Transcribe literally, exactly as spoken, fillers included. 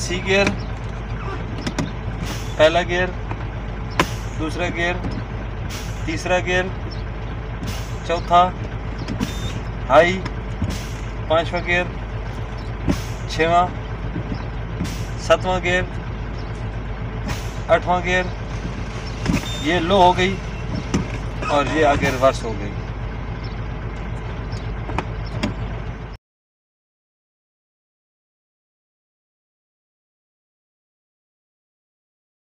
सी gear, पहला gear, दूसरा gear, तीसरा गियर, चौथा हाई, पांचवा गियर, छठवां, सातवां गियर, आठवां गियर, ये लो हो गई और ये आगे रिवर्स हो गई।